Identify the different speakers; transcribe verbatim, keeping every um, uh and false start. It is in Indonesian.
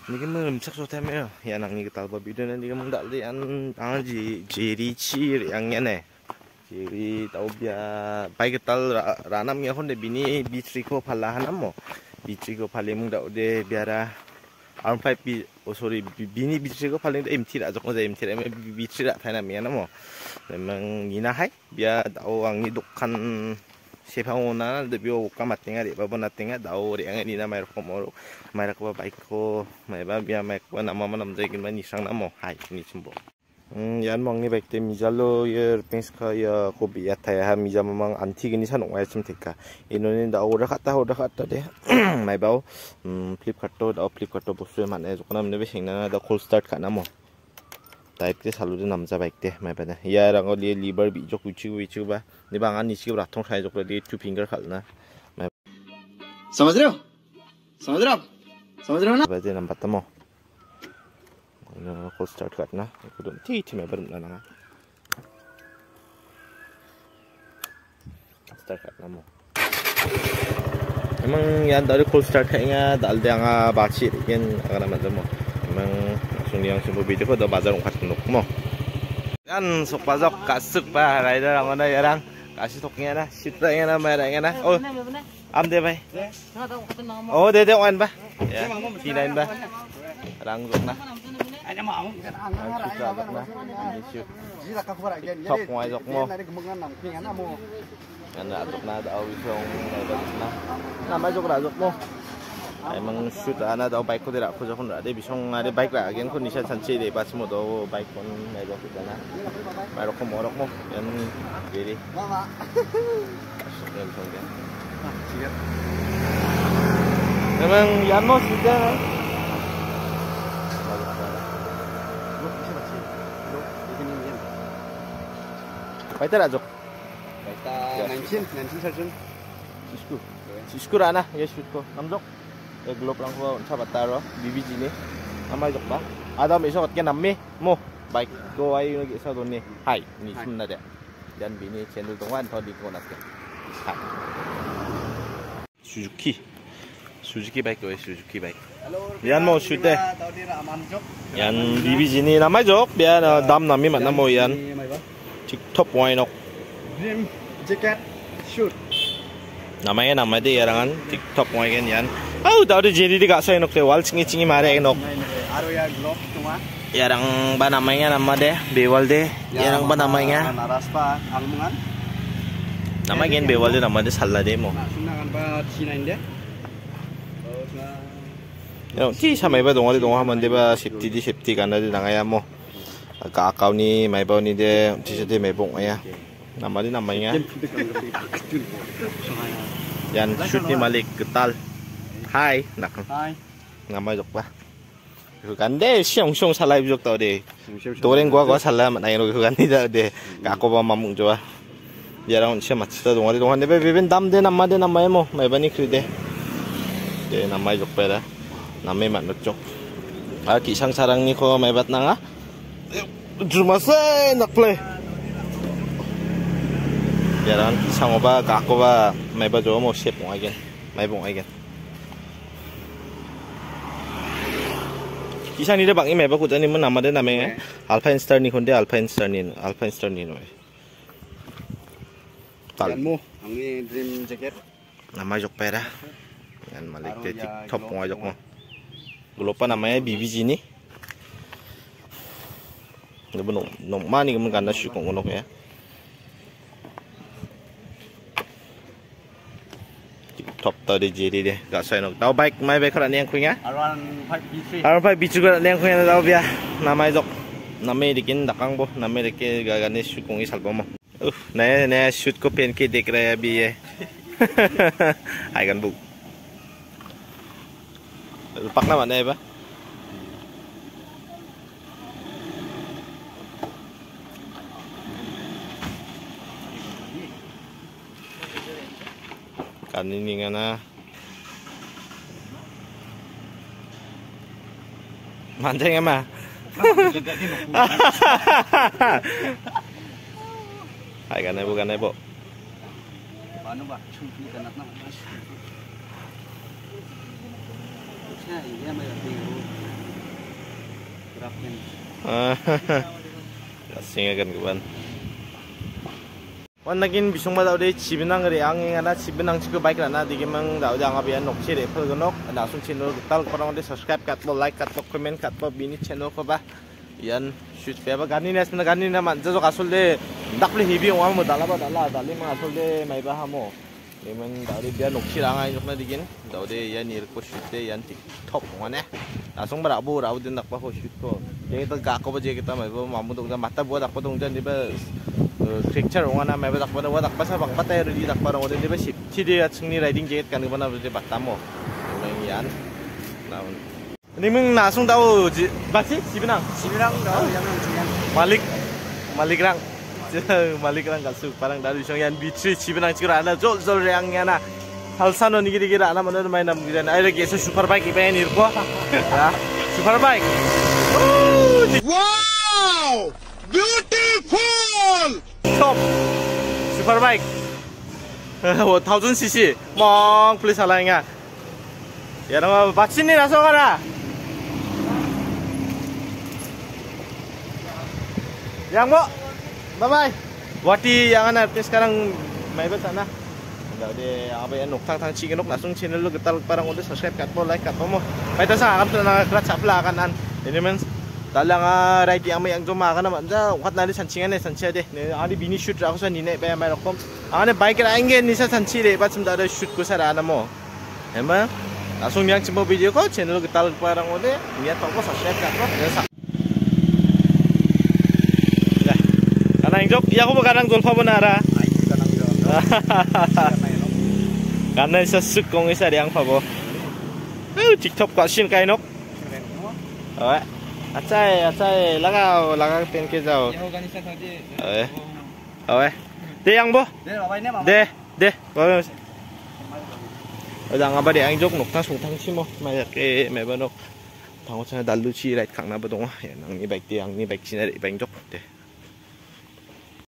Speaker 1: Ini kan memecak sotemnya ya nang ni ketal babi dan ini kan mendak li an ang ji jiri cir yang ene jiri tau bia pai ketal ranam ya hon de bini bitri ko phalahan mo bitri ko phale mung da de biara arm five bi oh sorry bini bitri ko phale em tira jok mo em tira em bitri ra thana mi na mo memang ina hai bia tau ang ni dukkan sepangonan de bio kamat tinga de babon natinga dau re ang ni na mai ko mo mai ko baik ko mai ba bia mai ko na mama nam de kin ni sang na mo hai ni chimbo yan mong ni baik te mijalo yer penska ya ko bi ya thai ha mija mamang anti gini sanok ai chim theka inonin da ora khata ora khata de mai bao flipkart to da flipkart to bosu mane jokna mne be singna da cold start kana mo type के सालू दे नामजा बाइक दे मैं बता यार रंगो लिए लीवर भी जो कुछ कुछ बा ने बांगा नीचे के रातों खाए जो कर लिए टू फिंगर खालना मैं
Speaker 2: समझ रहे हो समझ रहे हो समझ रहे हो ना
Speaker 1: बजे नंबर तमो को स्टार्ट करना कुछ टी टी में बरना ना स्टार्ट करना मो emang yang dari cold start kayaknya dal dia nggak baci kan karena macam mo emang langsung yang semua video ko do bazar ungkat nuk mo kan sok bazok kasuk pa rider ang ana yarang kasih toknya na sitra nya na mai nya na oh am de bai oh de de on ba ya ti lain ba rang jok na top ngoài jok mo Anda jok na da wisong na na mai jok ra jok mo emang shoot ana da bike ko dira ko jokon ra de bisong are bike ra gen ko nisha sanche de pas mo do bike kon na jok kana mai rok mo rok mo yan diri mama yan song gen sigat emang yan mo sudah Baita ra jok
Speaker 2: Baita nineteen nineteen sarjun
Speaker 1: Sisku Sisku ra na ya shoot ko namjok e globe lang ko sa bataro bibiji ni amay jok ba adam iso kat nammi mo bike go ay ngi sa don ni hai ni sunna de dan bini channel dongwan thodi ko nas ke hai Suzuki Suzuki bike ko Suzuki bike yan mo shoot de yan bibiji ni namay jok bia dam nammi man mo yan TikTok wine ok
Speaker 2: dream jacket shoot
Speaker 1: namanya nama dia yarangan TikTok wine kan yan oh tau tu jadi di kasih nok tewal cingi cingi mare nok
Speaker 2: aro ya globe cuma
Speaker 1: yarang ba namanya nama deh bewal deh yarang ba namanya
Speaker 2: naraspa almungan
Speaker 1: nama gen bewal deh nama deh salah deh mo
Speaker 2: sunangan ba T nine deh
Speaker 1: Yo, ti sa may ba dong ali dong haman de ba safety di safety kana de nangaya mo. Kakao ni may ba ni de ti sa de may bong aya. Nama di namanya. Yan shoot ni Malik Getal. Hai, nak.
Speaker 2: Hai.
Speaker 1: Nama jok ba. Kan de siang siang salah jok tau de. Toreng gua gua salah mat ayo kan ni de. Kako ba mamung jwa. Yarang siya mat sa dong ali dong han de be ben dam de nama de namanya mo. May ba ni kride. De nama jok pa da. Namanya mat jok. Ah kisang sarang ni ko may bat na nga. Jumasay nakplay. Yaran kisang ba kako ba may ba jo mo shape mo again. May bong again. Kisang ni de bang may ba ko tani mo nama de namanya Alpine Star ni konde Alpine Star ni Alpine Star ni no.
Speaker 2: Yan mo ang ni dream jacket.
Speaker 1: Nama jok pera. Yan Malik de TikTok mo jok mo. Lupa namanya B B G ni. Nggak benar, nomor ni kemudian karena syuk ngonok ya. Top tadi jadi deh, gak saya nok. Tahu baik, mai baik kalau ni yang kuingnya.
Speaker 2: Around five B three.
Speaker 1: Around five B three kalau ni yang kuingnya tahu biar. Namanya jok, namanya dikin dakang boh, namanya dikin gak gani syuk ngongi salpo mo. Uh, naya naya shoot ko pen ke dek raya biye. Hai kan bu. Lupak nama naya ba? Kanini nga na manjang ma hai kan ibu kan ibu
Speaker 2: paano ba chumpi kanat na
Speaker 1: Lasingan kawan. Wan nagin bisung ba daw de chibinang re ang nga na chibinang chiku bike na di gemang daw jang abian nok chire phal gonok na sung channel tal parang de subscribe kat mo like kat mo comment kat mo bini channel ko ba yan shoot pe ba gani nes na gani na man jo kasul de dakle hibi wa mo dala ba dala dali ma asul de mai ba ha mo memang daw de bian nok chira ngai nok na digin daw de yan ir ko shoot de yan tiktok ngane langsung ba bu raw din nak pa ho shoot ko ye kita ga ko ba je kita mai ba mamu dong da mata bu dak pa dong jan di ba Picture orang mana mereka tak pada watak pasal bang patai rudi tak pada orang dia bersih. Tidak seni riding jacket kan mana berarti batamu. Mengian. Ini meng langsung tahu basi Cibinang.
Speaker 2: Cibinang tahu yang Cibinang.
Speaker 1: Malik Malik rang. Malik rang kasih parang dari yang Bitri Cibinang cikra ada jol jol yang yana. Halsano ni kira kira anak mana main nam kira. Ayo lagi eso super bike ipa ni irko. Super bike.
Speaker 3: Wow! Beautiful!
Speaker 1: Top Superbike one thousand c c mong please halangnya ya nama vaksin ni langsung ada yang bo bye bye wati yang ana sekarang mai ba sana udah deh apa ya nok tang tang cikin nok langsung channel lu getal parang udah subscribe kat mo like kat mo pai ta sa kam na krat sapla kan an ini men dalang right yang may ang joma kana man ja wat na ni sanchingan ne sanche de ne ani bini shoot ra ko sa ni ne ba mai rokom ane bike ra inge ni sa sanchi de ba chum da shoot ko sa ra na mo hema langsung yang chimo video ko channel ko tal parang ode niya to ko subscribe ka ko sa kana ingjok ya ko ba kanang golfa bonara kana isa suk kong isa yang phabo tiktok ko sin kai nok oi Acai, acai, lagau, lagau pen ke jauh. Eh, oh, de yang bo, de, de, bo. Udah ngapa de yang jok nok tang sung tang cimo, mai ke mai banok. Tang sana dalu ci right kang na ba dong, ya nang ni baik de yang ni baik sini de bang jok de.